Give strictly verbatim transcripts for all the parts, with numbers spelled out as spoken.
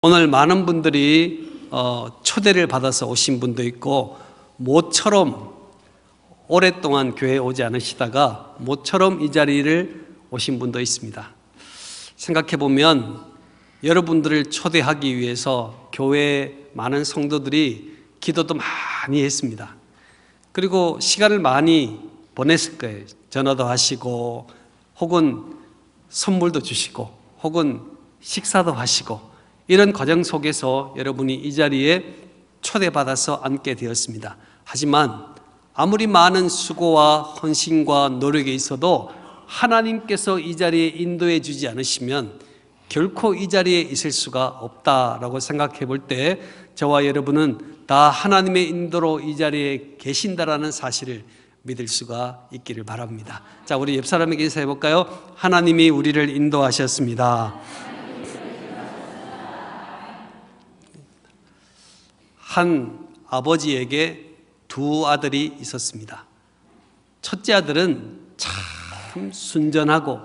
오늘 많은 분들이 어, 초대를 받아서 오신 분도 있고 모처럼 오랫동안 교회에 오지 않으시다가 모처럼 이 자리를 오신 분도 있습니다. 생각해 보면 여러분들을 초대하기 위해서 교회에 많은 성도들이 기도도 많이 했습니다. 그리고 시간을 많이 보냈을 거예요. 전화도 하시고 혹은 선물도 주시고 혹은 식사도 하시고 이런 과정 속에서 여러분이 이 자리에 초대받아서 앉게 되었습니다. 하지만 아무리 많은 수고와 헌신과 노력이 있어도 하나님께서 이 자리에 인도해 주지 않으시면 결코 이 자리에 있을 수가 없다라고 생각해 볼 때 저와 여러분은 다 하나님의 인도로 이 자리에 계신다라는 사실을 믿을 수가 있기를 바랍니다. 자, 우리 옆 사람에게 인사해 볼까요? 하나님이 우리를 인도하셨습니다. 한 아버지에게 두 아들이 있었습니다. 첫째 아들은 참 순전하고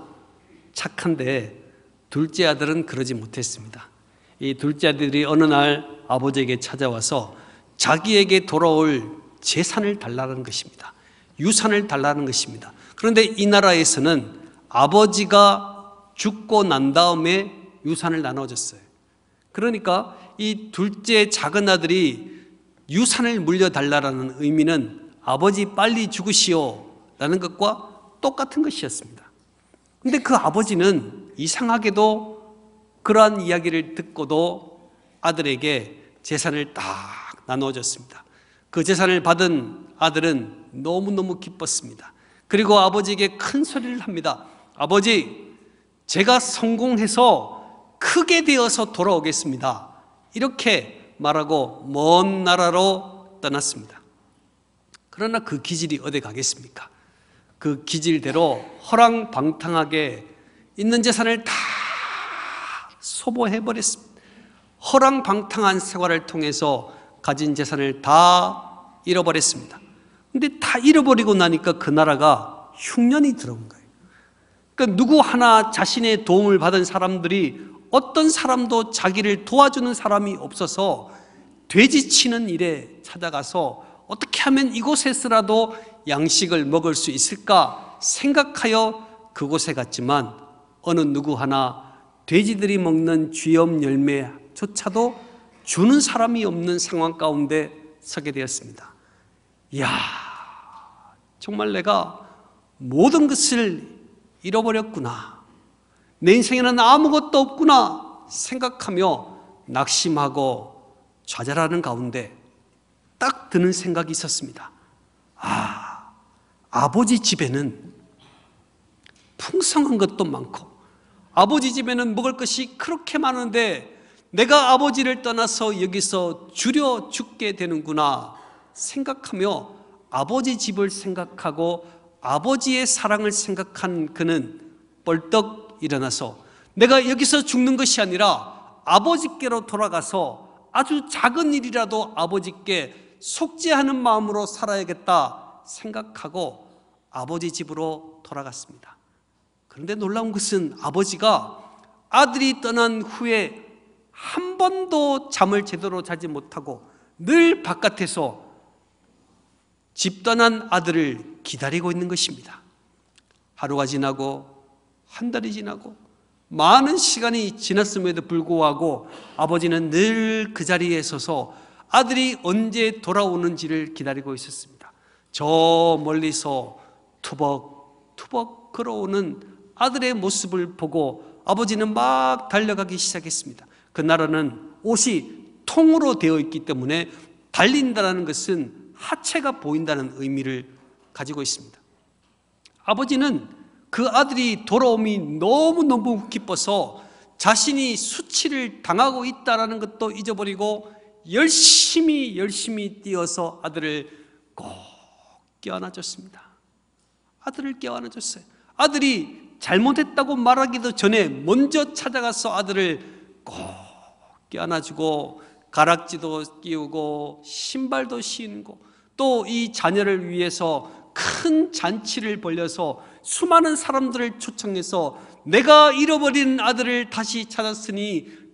착한데 둘째 아들은 그러지 못했습니다. 이 둘째 아들이 어느 날 아버지에게 찾아와서 자기에게 돌아올 재산을 달라는 것입니다. 유산을 달라는 것입니다. 그런데 이 나라에서는 아버지가 죽고 난 다음에 유산을 나눠줬어요. 그러니까 이 둘째 작은 아들이 유산을 물려달라는 의미는 아버지 빨리 죽으시오 라는 것과 똑같은 것이었습니다. 그런데 그 아버지는 이상하게도 그러한 이야기를 듣고도 아들에게 재산을 딱 나눠줬습니다. 그 재산을 받은 아들은 너무너무 기뻤습니다. 그리고 아버지에게 큰 소리를 합니다. 아버지, 제가 성공해서 크게 되어서 돌아오겠습니다. 이렇게 말하고 먼 나라로 떠났습니다. 그러나 그 기질이 어디 가겠습니까? 그 기질대로 허랑방탕하게 있는 재산을 다 소모해버렸습니다. 허랑방탕한 생활을 통해서 가진 재산을 다 잃어버렸습니다. 근데 다 잃어버리고 나니까 그 나라가 흉년이 들어온 거예요. 그러니까 누구 하나 자신의 도움을 받은 사람들이 어떤 사람도 자기를 도와주는 사람이 없어서 돼지치는 일에 찾아가서 어떻게 하면 이곳에서라도 양식을 먹을 수 있을까 생각하여 그곳에 갔지만 어느 누구 하나 돼지들이 먹는 쥐염 열매조차도 주는 사람이 없는 상황 가운데 서게 되었습니다. 이야, 정말 내가 모든 것을 잃어버렸구나. 내 인생에는 아무것도 없구나 생각하며 낙심하고 좌절하는 가운데 딱 드는 생각이 있었습니다. 아, 아버지 집에는 풍성한 것도 많고 아버지 집에는 먹을 것이 그렇게 많은데 내가 아버지를 떠나서 여기서 줄여 죽게 되는구나 생각하며 아버지 집을 생각하고 아버지의 사랑을 생각한 그는 벌떡 일어나서 내가 여기서 죽는 것이 아니라 아버지께로 돌아가서 아주 작은 일이라도 아버지께 속죄하는 마음으로 살아야겠다 생각하고 아버지 집으로 돌아갔습니다. 그런데 놀라운 것은 아버지가 아들이 떠난 후에 한 번도 잠을 제대로 자지 못하고 늘 바깥에서 집 떠난 아들을 기다리고 있는 것입니다. 하루가 지나고 한 달이 지나고 많은 시간이 지났음에도 불구하고 아버지는 늘 그 자리에 서서 아들이 언제 돌아오는지를 기다리고 있었습니다. 저 멀리서 투벅투벅 걸어오는 아들의 모습을 보고 아버지는 막 달려가기 시작했습니다. 그 나라는 옷이 통으로 되어 있기 때문에 달린다는 것은 하체가 보인다는 의미를 가지고 있습니다. 아버지는 그 아들이 돌아옴이 너무너무 기뻐서 자신이 수치를 당하고 있다는 것도 잊어버리고 열심히 열심히 뛰어서 아들을 꼭 껴안아줬습니다. 아들을 껴안아줬어요. 아들이 잘못했다고 말하기도 전에 먼저 찾아가서 아들을 꼭 껴안아주고 가락지도 끼우고 신발도 신고 또 이 자녀를 위해서 큰 잔치를 벌려서 수많은 사람들을 초청해서 내가 잃어버린 아들을 다시 찾았으니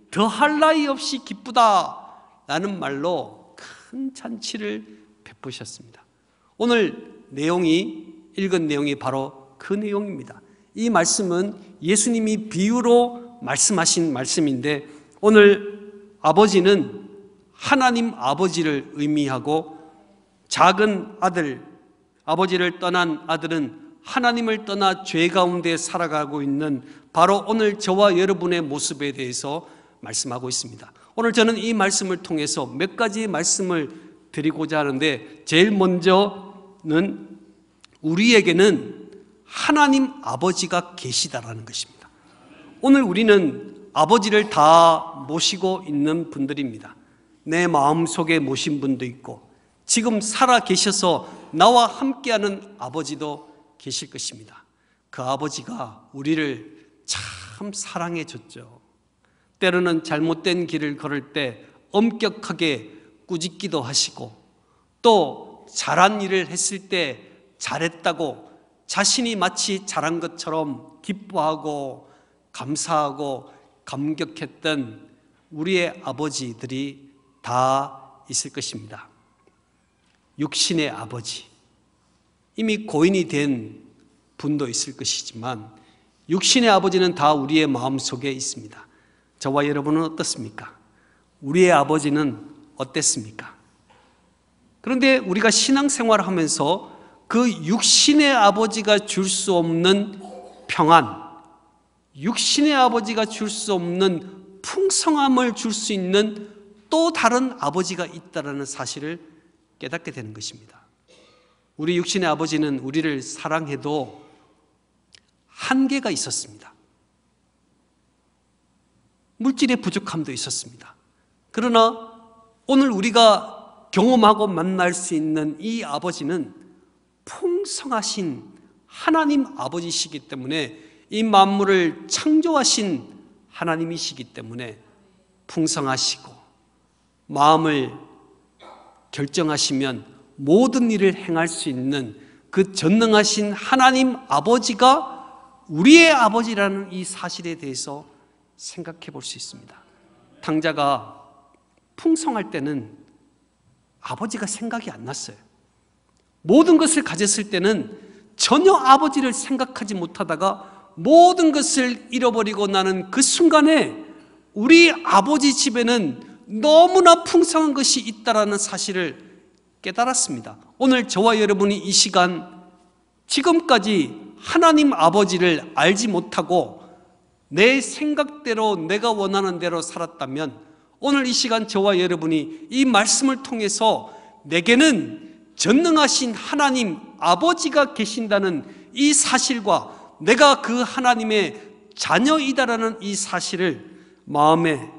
더할 나위 없이 기쁘다라는 말로 큰 잔치를 베푸셨습니다. 오늘 내용이 읽은 내용이 바로 그 내용입니다. 이 말씀은 예수님이 비유로 말씀하신 말씀인데, 오늘 아버지는 하나님 아버지를 의미하고, 작은 아들, 아버지를 떠난 아들은 하나님을 떠나 죄 가운데 살아가고 있는 바로 오늘 저와 여러분의 모습에 대해서 말씀하고 있습니다. 오늘 저는 이 말씀을 통해서 몇 가지 말씀을 드리고자 하는데, 제일 먼저는 우리에게는 하나님 아버지가 계시다라는 것입니다. 오늘 우리는 아버지를 다 모시고 있는 분들입니다. 내 마음속에 모신 분도 있고, 지금 살아 계셔서 나와 함께하는 아버지도 계실 것입니다. 그 아버지가 우리를 참 사랑해 줬죠. 때로는 잘못된 길을 걸을 때 엄격하게 꾸짖기도 하시고, 또 잘한 일을 했을 때 잘했다고 자신이 마치 잘한 것처럼 기뻐하고 감사하고 감격했던 우리의 아버지들이 다 있을 것입니다. 육신의 아버지, 이미 고인이 된 분도 있을 것이지만 육신의 아버지는 다 우리의 마음속에 있습니다. 저와 여러분은 어떻습니까? 우리의 아버지는 어땠습니까? 그런데 우리가 신앙생활을 하면서 그 육신의 아버지가 줄 수 없는 평안, 육신의 아버지가 줄 수 없는 풍성함을 줄 수 있는 또 다른 아버지가 있다는 사실을 깨닫게 되는 것입니다. 우리 육신의 아버지는 우리를 사랑해도 한계가 있었습니다. 물질의 부족함도 있었습니다. 그러나 오늘 우리가 경험하고 만날 수 있는 이 아버지는 풍성하신 하나님 아버지시기 때문에, 이 만물을 창조하신 하나님이시기 때문에 풍성하시고, 마음을 결정하시면 모든 일을 행할 수 있는 그 전능하신 하나님 아버지가 우리의 아버지라는 이 사실에 대해서 생각해 볼 수 있습니다. 탕자가 풍성할 때는 아버지가 생각이 안 났어요. 모든 것을 가졌을 때는 전혀 아버지를 생각하지 못하다가 모든 것을 잃어버리고 나는 그 순간에 우리 아버지 집에는 너무나 풍성한 것이 있다는 사실을 깨달았습니다. 오늘 저와 여러분이 이 시간 지금까지 하나님 아버지를 알지 못하고 내 생각대로 내가 원하는 대로 살았다면, 오늘 이 시간 저와 여러분이 이 말씀을 통해서 내게는 전능하신 하나님 아버지가 계신다는 이 사실과 내가 그 하나님의 자녀이다라는 이 사실을 마음에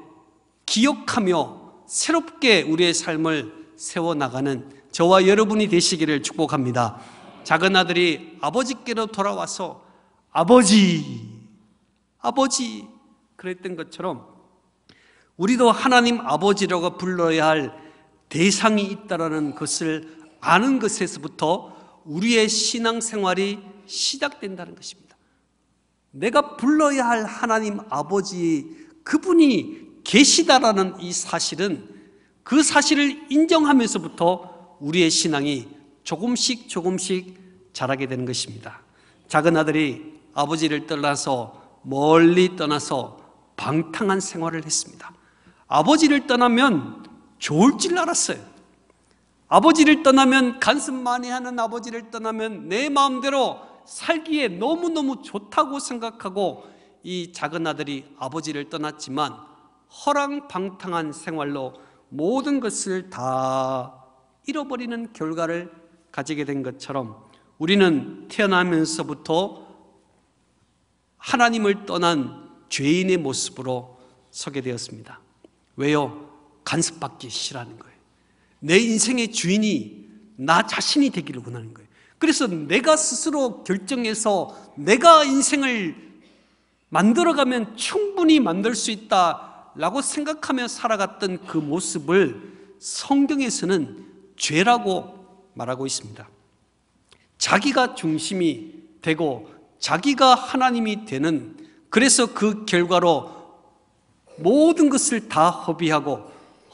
기억하며 새롭게 우리의 삶을 세워나가는 저와 여러분이 되시기를 축복합니다. 작은 아들이 아버지께로 돌아와서 아버지, 아버지 그랬던 것처럼 우리도 하나님 아버지라고 불러야 할 대상이 있다는 것을 아는 것에서부터 우리의 신앙생활이 시작된다는 것입니다. 내가 불러야 할 하나님 아버지, 그분이 계시다라는 이 사실은, 그 사실을 인정하면서부터 우리의 신앙이 조금씩 조금씩 자라게 되는 것입니다. 작은 아들이 아버지를 떠나서 멀리 떠나서 방탕한 생활을 했습니다. 아버지를 떠나면 좋을 줄 알았어요. 아버지를 떠나면, 간섭 많이 하는 아버지를 떠나면 내 마음대로 살기에 너무너무 좋다고 생각하고 이 작은 아들이 아버지를 떠났지만 허랑방탕한 생활로 모든 것을 다 잃어버리는 결과를 가지게 된 것처럼 우리는 태어나면서부터 하나님을 떠난 죄인의 모습으로 서게 되었습니다. 왜요? 간섭받기 싫어하는 거예요. 내 인생의 주인이 나 자신이 되기를 원하는 거예요. 그래서 내가 스스로 결정해서 내가 인생을 만들어가면 충분히 만들 수 있다라고 생각하며 살아갔던 그 모습을 성경에서는 죄라고 말하고 있습니다. 자기가 중심이 되고 자기가 하나님이 되는, 그래서 그 결과로 모든 것을 다 허비하고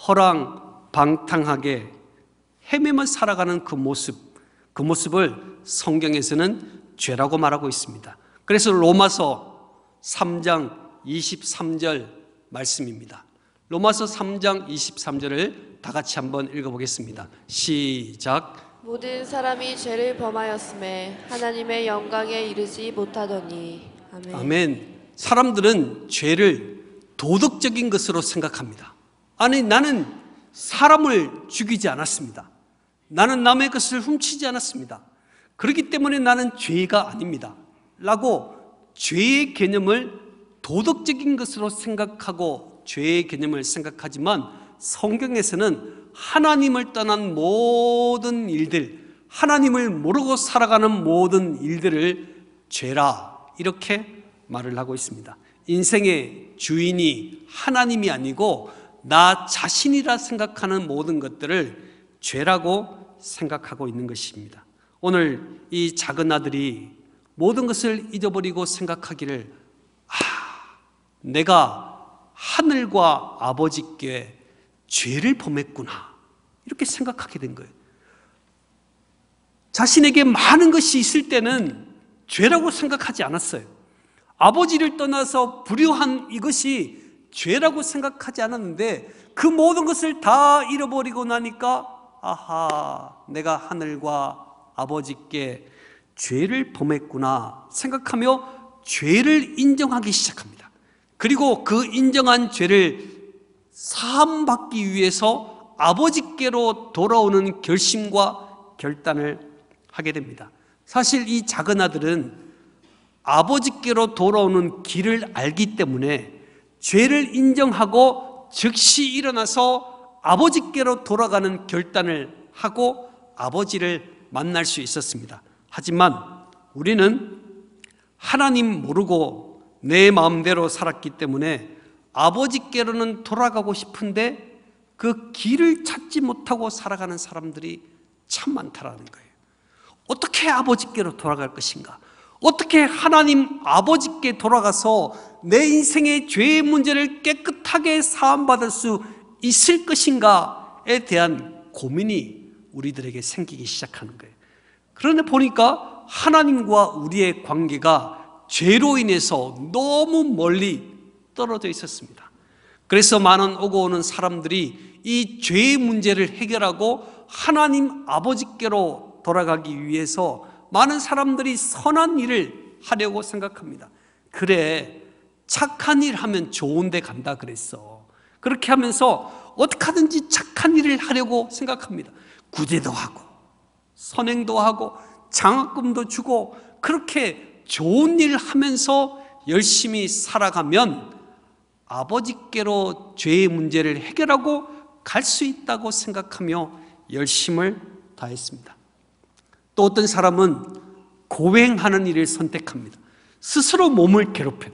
허랑방탕하게 헤매며 살아가는 그 모습, 그 모습을 성경에서는 죄라고 말하고 있습니다. 그래서 로마서 삼 장 이십삼 절 말씀입니다. 로마서 삼 장 이십삼 절을 다 같이 한번 읽어보겠습니다. 시작. 모든 사람이 죄를 범하였음에 하나님의 영광에 이르지 못하더니. 아멘. 아멘. 사람들은 죄를 도덕적인 것으로 생각합니다. 아니, 나는 사람을 죽이지 않았습니다. 나는 남의 것을 훔치지 않았습니다. 그렇기 때문에 나는 죄가 아닙니다 라고 죄의 개념을 도덕적인 것으로 생각하고 죄의 개념을 생각하지만, 성경에서는 하나님을 떠난 모든 일들, 하나님을 모르고 살아가는 모든 일들을 죄라 이렇게 말을 하고 있습니다. 인생의 주인이 하나님이 아니고 나 자신이라 생각하는 모든 것들을 죄라고 생각하고 있는 것입니다. 오늘 이 작은 아들이 모든 것을 잊어버리고 생각하기를, 아, 내가 하늘과 아버지께 죄를 범했구나 이렇게 생각하게 된 거예요. 자신에게 많은 것이 있을 때는 죄라고 생각하지 않았어요. 아버지를 떠나서 불효한 이것이 죄라고 생각하지 않았는데, 그 모든 것을 다 잃어버리고 나니까 아하, 내가 하늘과 아버지께 죄를 범했구나 생각하며 죄를 인정하기 시작합니다. 그리고 그 인정한 죄를 사함받기 위해서 아버지께로 돌아오는 결심과 결단을 하게 됩니다. 사실 이 작은 아들은 아버지께로 돌아오는 길을 알기 때문에 죄를 인정하고 즉시 일어나서 아버지께로 돌아가는 결단을 하고 아버지를 만날 수 있었습니다. 하지만 우리는 하나님 모르고 내 마음대로 살았기 때문에 아버지께로는 돌아가고 싶은데 그 길을 찾지 못하고 살아가는 사람들이 참 많다라는 거예요. 어떻게 아버지께로 돌아갈 것인가? 어떻게 하나님 아버지께 돌아가서 내 인생의 죄의 문제를 깨끗하게 사함받을 수 있을 것인가에 대한 고민이 우리들에게 생기기 시작하는 거예요. 그런데 보니까 하나님과 우리의 관계가 죄로 인해서 너무 멀리 떨어져 있었습니다. 그래서 많은 오고 오는 사람들이 이 죄의 문제를 해결하고 하나님 아버지께로 돌아가기 위해서 많은 사람들이 선한 일을 하려고 생각합니다. 그래, 착한 일 하면 좋은 데 간다 그랬어. 그렇게 하면서 어떻게 하든지 착한 일을 하려고 생각합니다. 구제도 하고 선행도 하고 장학금도 주고 그렇게 좋은 일을 하면서 열심히 살아가면 아버지께로 죄의 문제를 해결하고 갈 수 있다고 생각하며 열심을 다했습니다. 또 어떤 사람은 고행하는 일을 선택합니다. 스스로 몸을 괴롭혀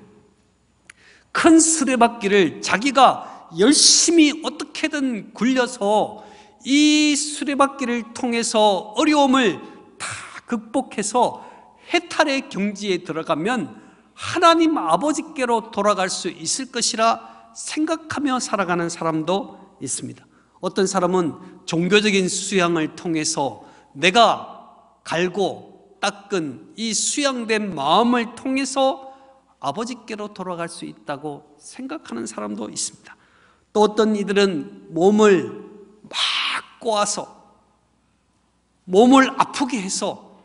큰 수레바퀴를 자기가 열심히 어떻게든 굴려서 이 수레바퀴를 통해서 어려움을 다 극복해서 해탈의 경지에 들어가면 하나님 아버지께로 돌아갈 수 있을 것이라 생각하며 살아가는 사람도 있습니다. 어떤 사람은 종교적인 수양을 통해서 내가 갈고 닦은 이 수양된 마음을 통해서 아버지께로 돌아갈 수 있다고 생각하는 사람도 있습니다. 또 어떤 이들은 몸을 막 꼬아서 몸을 아프게 해서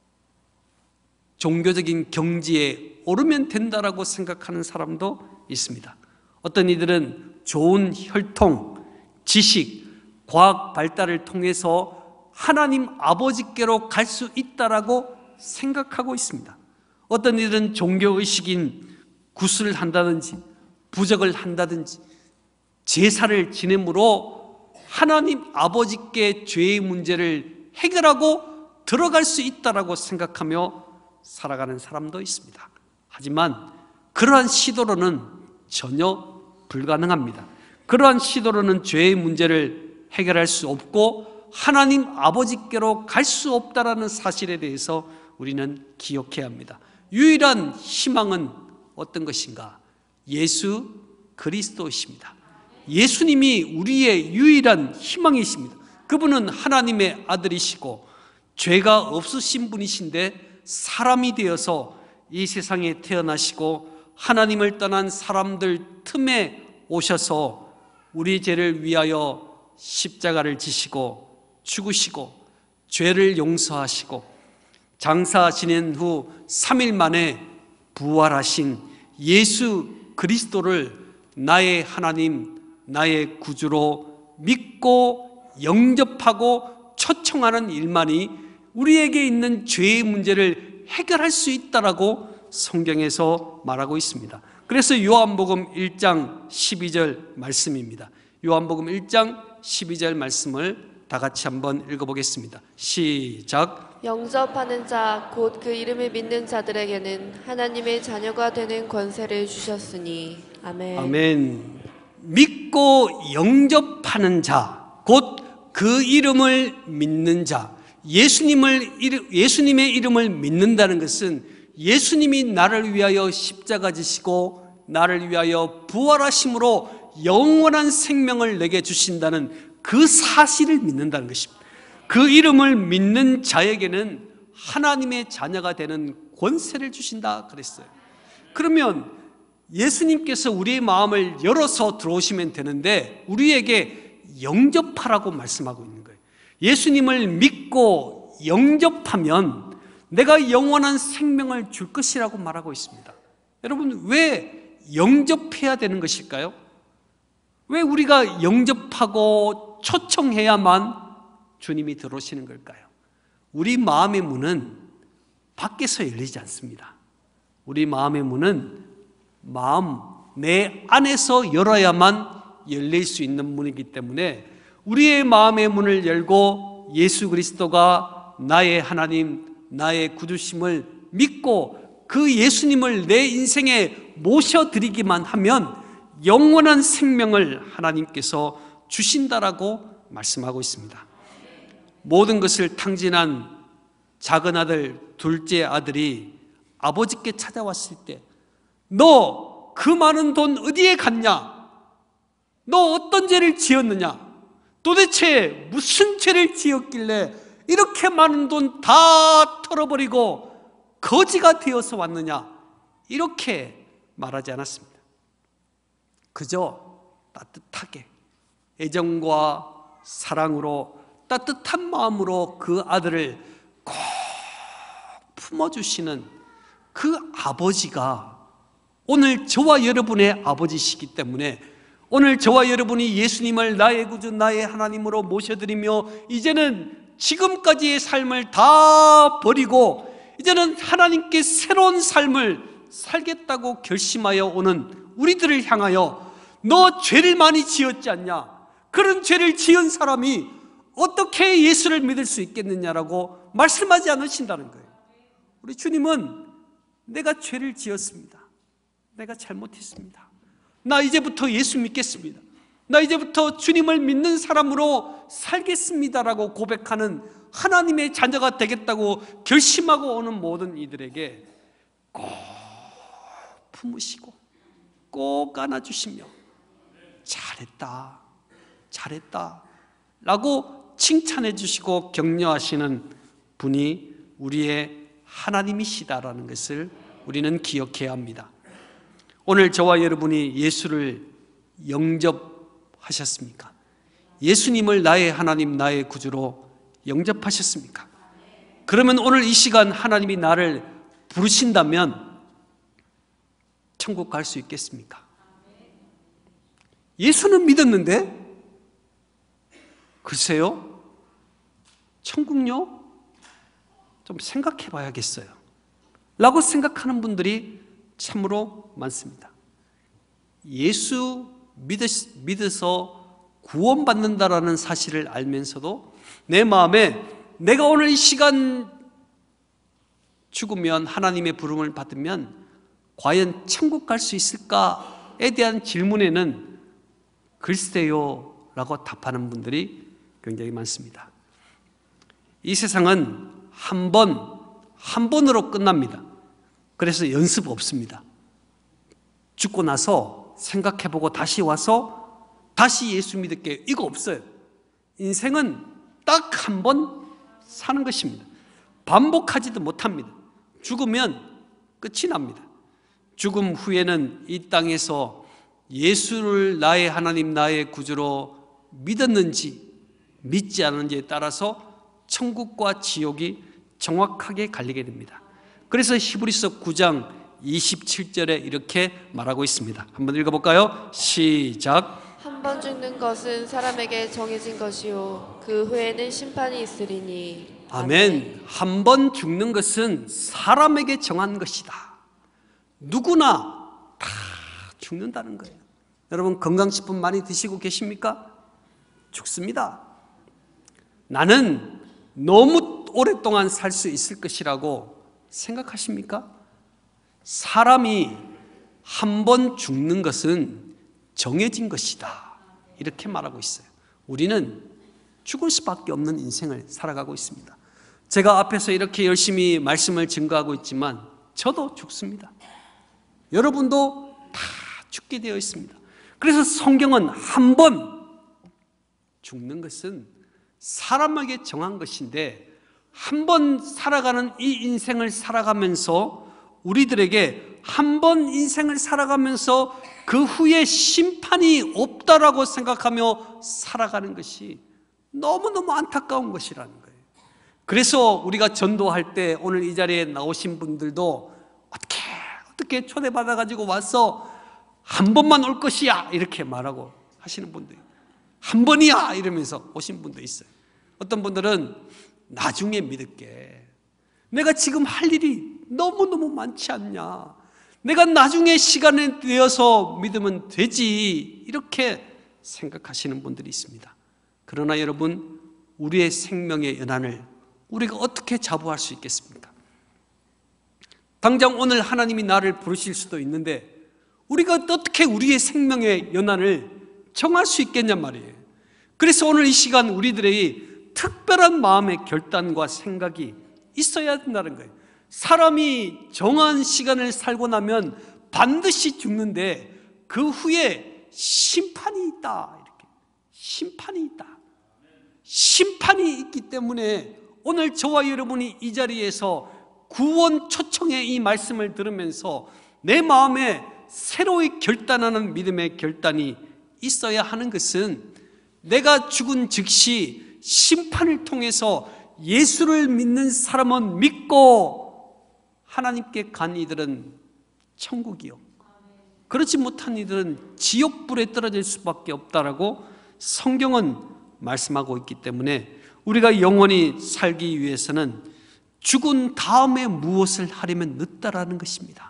종교적인 경지에 오르면 된다라고 생각하는 사람도 있습니다. 어떤 이들은 좋은 혈통, 지식, 과학 발달을 통해서 하나님 아버지께로 갈 수 있다라고 생각하고 있습니다. 어떤 이들은 종교의식인 구슬을 한다든지 부적을 한다든지 제사를 지냄으로 하나님 아버지께 죄의 문제를 해결하고 들어갈 수 있다라고 생각하며 살아가는 사람도 있습니다. 하지만 그러한 시도로는 전혀 불가능합니다. 그러한 시도로는 죄의 문제를 해결할 수 없고 하나님 아버지께로 갈 수 없다라는 사실에 대해서 우리는 기억해야 합니다. 유일한 희망은 어떤 것인가? 예수 그리스도이십니다. 예수님이 우리의 유일한 희망이십니다. 그분은 하나님의 아들이시고 죄가 없으신 분이신데 사람이 되어서 이 세상에 태어나시고 하나님을 떠난 사람들 틈에 오셔서 우리 죄를 위하여 십자가를 지시고 죽으시고 죄를 용서하시고 장사 지낸 후 삼 일 만에 부활하신 예수 그리스도를 나의 하나님, 나의 구주로 믿고 영접하고 초청하는 일만이 우리에게 있는 죄의 문제를 해결할 수 있다라고 성경에서 말하고 있습니다. 그래서 요한복음 일 장 십이 절 말씀입니다. 요한복음 일 장 십이 절 말씀을 다 같이 한번 읽어보겠습니다. 시작. 영접하는 자 곧 그 이름을 믿는 자들에게는 하나님의 자녀가 되는 권세를 주셨으니 아멘. 아멘. 믿고 영접하는 자, 곧 그 이름을 믿는 자, 예수님을 예수님의 이름을 믿는다는 것은 예수님이 나를 위하여 십자가 지시고 나를 위하여 부활하심으로 영원한 생명을 내게 주신다는 그 사실을 믿는다는 것입니다. 그 이름을 믿는 자에게는 하나님의 자녀가 되는 권세를 주신다 그랬어요. 그러면 예수님께서 우리의 마음을 열어서 들어오시면 되는데 우리에게 영접하라고 말씀하고 있는 거예요. 예수님을 믿고 영접하면 내가 영원한 생명을 줄 것이라고 말하고 있습니다. 여러분, 왜 영접해야 되는 것일까요? 왜 우리가 영접하고 초청해야만 주님이 들어오시는 걸까요? 우리 마음의 문은 밖에서 열리지 않습니다. 우리 마음의 문은 마음, 내 안에서 열어야만 열릴 수 있는 문이기 때문에 우리의 마음의 문을 열고 예수 그리스도가 나의 하나님, 나의 구주심을 믿고 그 예수님을 내 인생에 모셔드리기만 하면 영원한 생명을 하나님께서 주신다라고 말씀하고 있습니다. 모든 것을 탕진한 작은 아들, 둘째 아들이 아버지께 찾아왔을 때 너 그 많은 돈 어디에 갔냐? 너 어떤 죄를 지었느냐? 도대체 무슨 죄를 지었길래 이렇게 많은 돈 다 털어버리고 거지가 되어서 왔느냐? 이렇게 말하지 않았습니다. 그저 따뜻하게 애정과 사랑으로 따뜻한 마음으로 그 아들을 꼭 품어주시는 그 아버지가 오늘 저와 여러분의 아버지시기 때문에 오늘 저와 여러분이 예수님을 나의 구주, 나의 하나님으로 모셔드리며 이제는 지금까지의 삶을 다 버리고 이제는 하나님께 새로운 삶을 살겠다고 결심하여 오는 우리들을 향하여 너 죄를 많이 지었지 않냐? 그런 죄를 지은 사람이 어떻게 예수를 믿을 수 있겠느냐라고 말씀하지 않으신다는 거예요. 우리 주님은 내가 죄를 지었습니다. 내가 잘못했습니다. 나 이제부터 예수 믿겠습니다. 나 이제부터 주님을 믿는 사람으로 살겠습니다라고 고백하는 하나님의 자녀가 되겠다고 결심하고 오는 모든 이들에게 꼭 품으시고 꼭 안아주시며 잘했다, 잘했다 라고 칭찬해 주시고 격려하시는 분이 우리의 하나님이시다라는 것을 우리는 기억해야 합니다. 오늘 저와 여러분이 예수를 영접하셨습니까? 예수님을 나의 하나님, 나의 구주로 영접하셨습니까? 그러면 오늘 이 시간 하나님이 나를 부르신다면 천국 갈 수 있겠습니까? 예수는 믿었는데 글쎄요, 천국요? 좀 생각해 봐야겠어요 라고 생각하는 분들이 참으로 많습니다. 예수 믿어서 구원받는다라는 사실을 알면서도 내 마음에 내가 오늘 이 시간 죽으면 하나님의 부름을 받으면 과연 천국 갈 수 있을까에 대한 질문에는 글쎄요 라고 답하는 분들이 굉장히 많습니다. 이 세상은 한 번, 한 번으로 끝납니다. 그래서 연습 없습니다. 죽고 나서 생각해보고 다시 와서 다시 예수 믿을게요, 이거 없어요. 인생은 딱 한 번 사는 것입니다. 반복하지도 못합니다. 죽으면 끝이 납니다. 죽음 후에는 이 땅에서 예수를 나의 하나님, 나의 구주로 믿었는지 믿지 않은지에 따라서 천국과 지옥이 정확하게 갈리게 됩니다. 그래서 히브리서 구 장 이십칠 절에 이렇게 말하고 있습니다. 한번 읽어볼까요? 시작. 한 번 죽는 것은 사람에게 정해진 것이요 그 후에는 심판이 있으리니. 아멘. 한 번 죽는 것은 사람에게 정한 것이다. 누구나 다 죽는다는 거예요. 여러분, 건강식품 많이 드시고 계십니까? 죽습니다. 나는 너무 오랫동안 살 수 있을 것이라고 생각하십니까? 사람이 한 번 죽는 것은 정해진 것이다, 이렇게 말하고 있어요. 우리는 죽을 수밖에 없는 인생을 살아가고 있습니다. 제가 앞에서 이렇게 열심히 말씀을 증거하고 있지만 저도 죽습니다. 여러분도 다 죽게 되어 있습니다. 그래서 성경은 한 번 죽는 것은 사람에게 정한 것인데, 한 번 살아가는 이 인생을 살아가면서 우리들에게 한 번 인생을 살아가면서 그 후에 심판이 없다라고 생각하며 살아가는 것이 너무너무 안타까운 것이라는 거예요. 그래서 우리가 전도할 때 오늘 이 자리에 나오신 분들도 어떻게 어떻게 초대받아가지고 와서 한 번만 올 것이야 이렇게 말하고 하시는 분들, 한 번이야 이러면서 오신 분도 있어요. 어떤 분들은 나중에 믿을게, 내가 지금 할 일이 너무너무 많지 않냐, 내가 나중에 시간에 되어서 믿으면 되지, 이렇게 생각하시는 분들이 있습니다. 그러나 여러분, 우리의 생명의 연한을 우리가 어떻게 자부할 수 있겠습니까? 당장 오늘 하나님이 나를 부르실 수도 있는데 우리가 어떻게 우리의 생명의 연한을 정할 수 있겠냔 말이에요. 그래서 오늘 이 시간 우리들의 특별한 마음의 결단과 생각이 있어야 된다는 거예요. 사람이 정한 시간을 살고 나면 반드시 죽는데 그 후에 심판이 있다, 이렇게 심판이 있다. 심판이 있기 때문에 오늘 저와 여러분이 이 자리에서 구원 초청의 이 말씀을 들으면서 내 마음에 새로이 결단하는 믿음의 결단이 있어야 하는 것은, 내가 죽은 즉시 심판을 통해서 예수를 믿는 사람은 믿고 하나님께 간 이들은 천국이요, 그렇지 못한 이들은 지옥불에 떨어질 수밖에 없다라고 성경은 말씀하고 있기 때문에 우리가 영원히 살기 위해서는 죽은 다음에 무엇을 하려면 늦다라는 것입니다.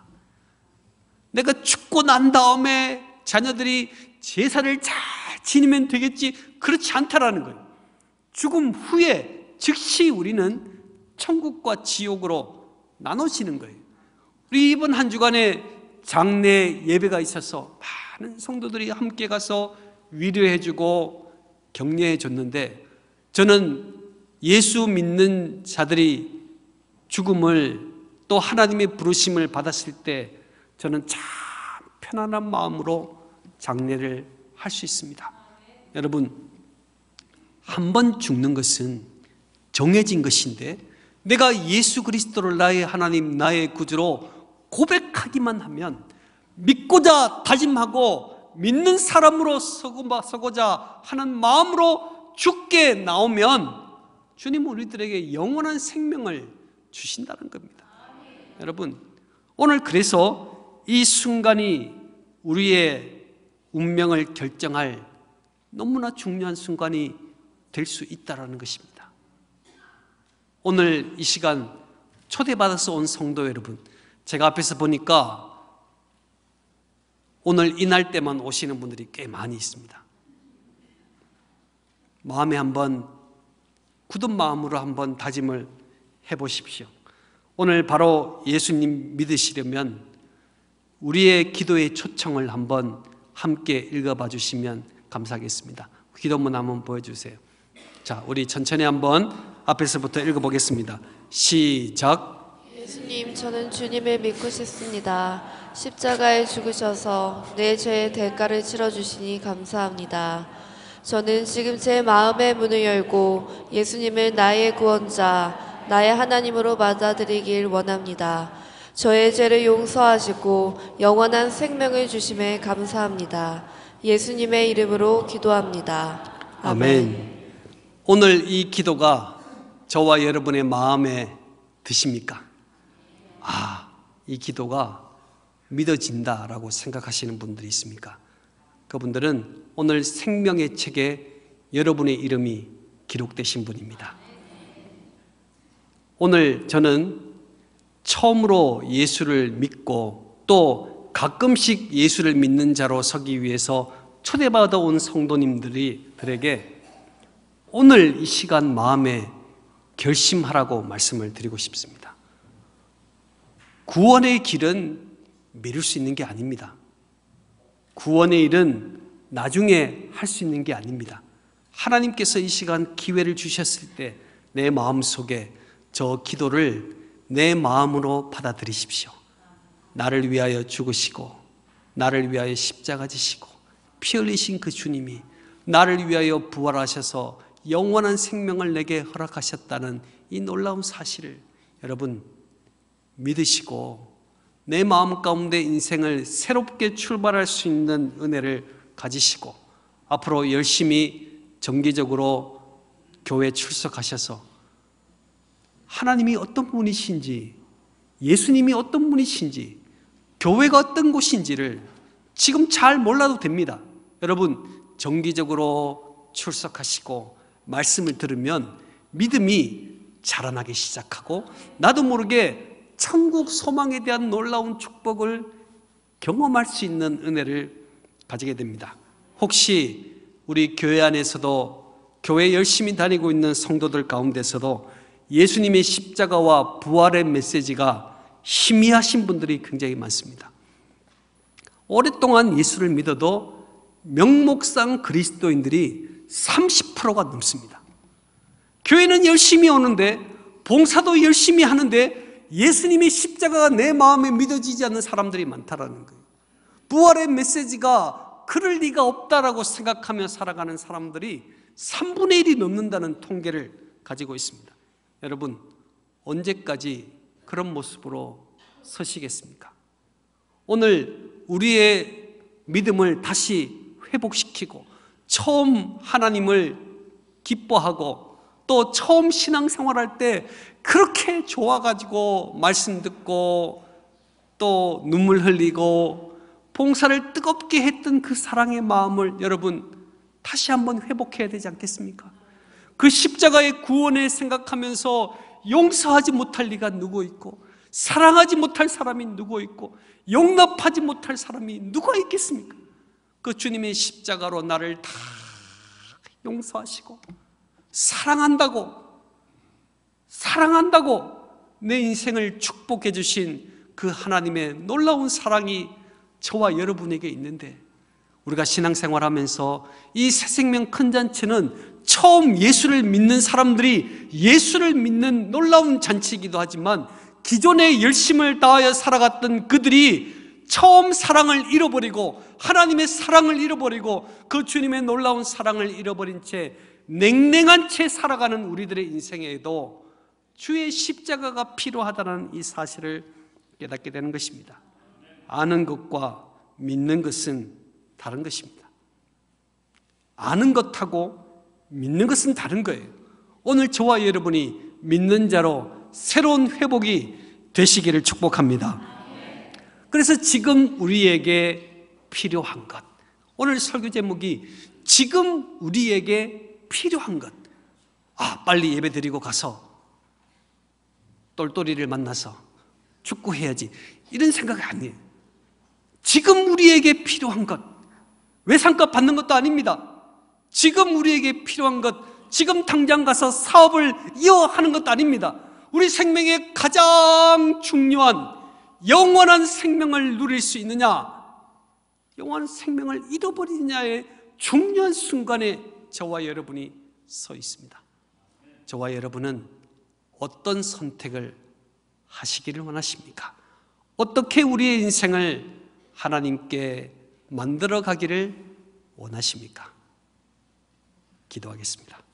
내가 죽고 난 다음에 자녀들이 제사를 잘 지니면 되겠지, 그렇지 않다라는 거예요. 죽음 후에 즉시 우리는 천국과 지옥으로 나눠지는 거예요. 우리 이번 한 주간에 장례 예배가 있어서 많은 성도들이 함께 가서 위로해주고 격려해줬는데, 저는 예수 믿는 자들이 죽음을 또 하나님의 부르심을 받았을 때 저는 참 편안한 마음으로 장례를 할 수 있습니다. 여러분, 한 번 죽는 것은 정해진 것인데 내가 예수 그리스도를 나의 하나님, 나의 구주로 고백하기만 하면, 믿고자 다짐하고 믿는 사람으로 서고자 하는 마음으로 죽게 나오면 주님은 우리들에게 영원한 생명을 주신다는 겁니다. 여러분, 오늘 그래서 이 순간이 우리의 운명을 결정할 너무나 중요한 순간이 될 수 있다는 것입니다. 오늘 이 시간 초대받아서 온 성도 여러분, 제가 앞에서 보니까 오늘 이날 때만 오시는 분들이 꽤 많이 있습니다. 마음에 한번 굳은 마음으로 한번 다짐을 해보십시오. 오늘 바로 예수님 믿으시려면 우리의 기도의 초청을 한번 함께 읽어봐 주시면 감사하겠습니다. 기도문 한번 보여주세요. 자, 우리 천천히 한번 앞에서부터 읽어보겠습니다. 시작. 예수님, 저는 주님을 믿고 싶습니다. 십자가에 죽으셔서 내 죄의 대가를 치러주시니 감사합니다. 저는 지금 제 마음의 문을 열고 예수님을 나의 구원자, 나의 하나님으로 받아들이길 원합니다. 저의 죄를 용서하시고 영원한 생명을 주심에 감사합니다. 예수님의 이름으로 기도합니다. 아멘. 오늘 이 기도가 저와 여러분의 마음에 드십니까? 아, 이 기도가 믿어진다라고 생각하시는 분들이 있습니까? 그분들은 오늘 생명의 책에 여러분의 이름이 기록되신 분입니다. 오늘 저는 처음으로 예수를 믿고 또 가끔씩 예수를 믿는 자로 서기 위해서 초대받아 온 성도님들에게 오늘 이 시간 마음에 결심하라고 말씀을 드리고 싶습니다. 구원의 길은 미룰 수 있는 게 아닙니다. 구원의 일은 나중에 할 수 있는 게 아닙니다. 하나님께서 이 시간 기회를 주셨을 때 내 마음속에 저 기도를 내 마음으로 받아들이십시오. 나를 위하여 죽으시고 나를 위하여 십자가 지시고 피 흘리신 그 주님이 나를 위하여 부활하셔서 영원한 생명을 내게 허락하셨다는 이 놀라운 사실을 여러분 믿으시고 내 마음 가운데 인생을 새롭게 출발할 수 있는 은혜를 가지시고 앞으로 열심히 정기적으로 교회에 출석하셔서 하나님이 어떤 분이신지, 예수님이 어떤 분이신지, 교회가 어떤 곳인지를 지금 잘 몰라도 됩니다. 여러분 정기적으로 출석하시고 말씀을 들으면 믿음이 자라나기 시작하고 나도 모르게 천국 소망에 대한 놀라운 축복을 경험할 수 있는 은혜를 가지게 됩니다. 혹시 우리 교회 안에서도 교회 열심히 다니고 있는 성도들 가운데서도 예수님의 십자가와 부활의 메시지가 희미하신 분들이 굉장히 많습니다. 오랫동안 예수를 믿어도 명목상 그리스도인들이 삼십 퍼센트가 넘습니다. 교회는 열심히 오는데 봉사도 열심히 하는데 예수님의 십자가가 내 마음에 믿어지지 않는 사람들이 많다라는 거예요. 부활의 메시지가 그럴 리가 없다라고 생각하며 살아가는 사람들이 삼분의 일이 넘는다는 통계를 가지고 있습니다. 여러분 언제까지 그런 모습으로 서시겠습니까? 오늘 우리의 믿음을 다시 회복시키고 처음 하나님을 기뻐하고 또 처음 신앙생활할 때 그렇게 좋아가지고 말씀 듣고 또 눈물 흘리고 봉사를 뜨겁게 했던 그 사랑의 마음을 여러분 다시 한번 회복해야 되지 않겠습니까? 그 십자가의 구원을 생각하면서 용서하지 못할 리가 누구 있고 사랑하지 못할 사람이 누구 있고 용납하지 못할 사람이 누가 있겠습니까? 그 주님의 십자가로 나를 다 용서하시고 사랑한다고 사랑한다고 내 인생을 축복해 주신 그 하나님의 놀라운 사랑이 저와 여러분에게 있는데 우리가 신앙생활하면서 이 새생명 큰 잔치는 처음 예수를 믿는 사람들이 예수를 믿는 놀라운 잔치이기도 하지만 기존에 열심을 다하여 살아갔던 그들이 처음 사랑을 잃어버리고 하나님의 사랑을 잃어버리고 그 주님의 놀라운 사랑을 잃어버린 채 냉랭한 채 살아가는 우리들의 인생에도 주의 십자가가 필요하다는 이 사실을 깨닫게 되는 것입니다. 아는 것과 믿는 것은 다른 것입니다. 아는 것하고 믿는 것은 다른 거예요. 오늘 저와 여러분이 믿는 자로 새로운 회복이 되시기를 축복합니다. 그래서 지금 우리에게 필요한 것, 오늘 설교 제목이 지금 우리에게 필요한 것. 아, 빨리 예배 드리고 가서 똘똘이를 만나서 축구해야지 이런 생각이 아니에요. 지금 우리에게 필요한 것, 외상값 받는 것도 아닙니다. 지금 우리에게 필요한 것, 지금 당장 가서 사업을 이어하는 것도 아닙니다. 우리 생명의 가장 중요한 영원한 생명을 누릴 수 있느냐, 영원한 생명을 잃어버리느냐의 중요한 순간에 저와 여러분이 서 있습니다. 저와 여러분은 어떤 선택을 하시기를 원하십니까? 어떻게 우리의 인생을 하나님께 만들어 가기를 원하십니까? 기도하겠습니다.